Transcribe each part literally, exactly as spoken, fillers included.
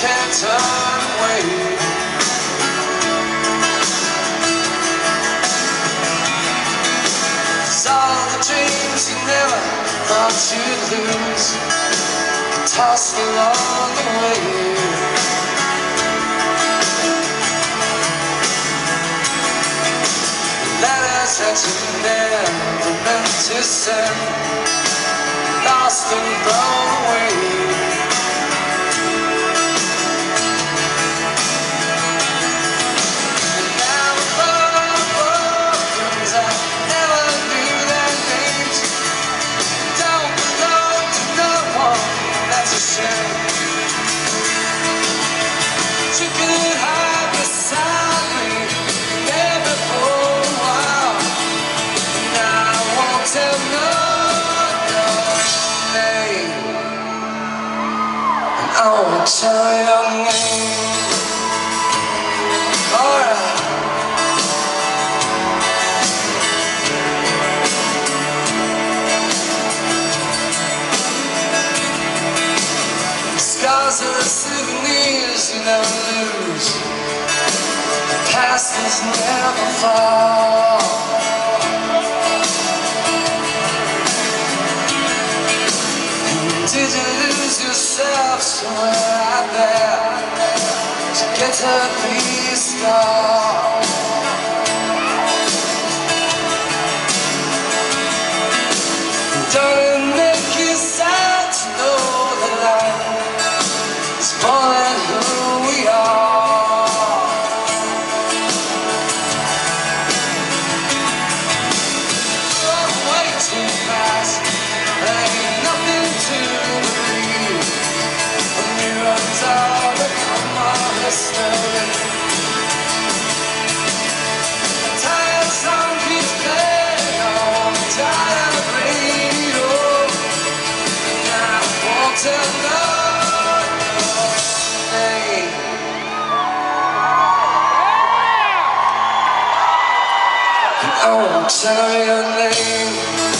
can't turn away. It's all the dreams you never thought you'd lose, tossed along the way. Letters that you never meant to send, lost and blown away. And now the problems I never knew their names don't belong to no one, that's a shame. You could hide beside me never for a while, now I won't tell no I won't tell your name. Alright. Scars are the souvenirs you never lose. The past is never far. Did you lose yourself somewhere out there to get to be a star? Don't it make you sad to know that life is more than who we are? Run way too fast, there ain't nothing to believe. When you run down the come on history, the tired song keeps playing on the tired radio, and I won't tell no name. And I won't tell your name.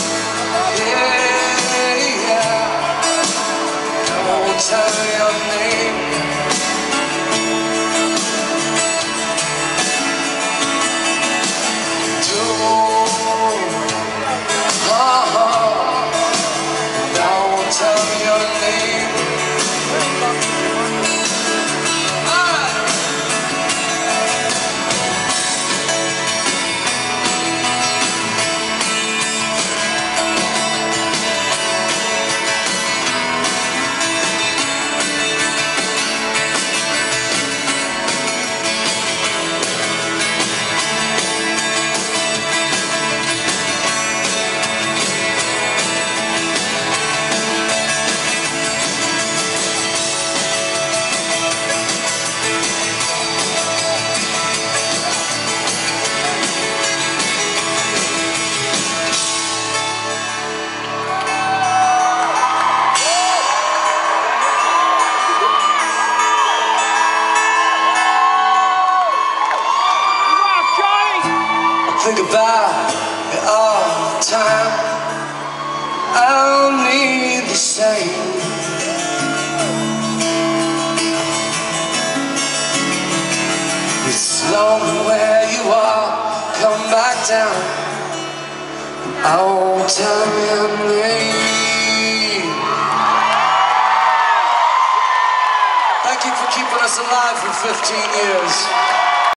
Yeah, yeah. I won't tell your name. Don't. Oh, oh. And I won't tell your name. Alright. Think about it all the time. I'll need the same. It's lonely where you are, come back down. I won't tell your name. Thank you for keeping us alive for fifteen years.